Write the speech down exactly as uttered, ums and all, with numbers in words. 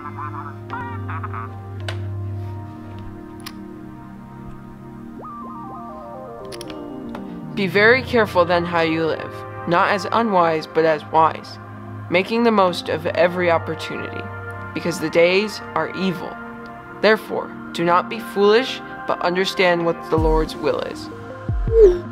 Be very careful then how you live, not as unwise but as wise, making the most of every opportunity, because the days are evil. Therefore, do not be foolish, but understand what the Lord's will is.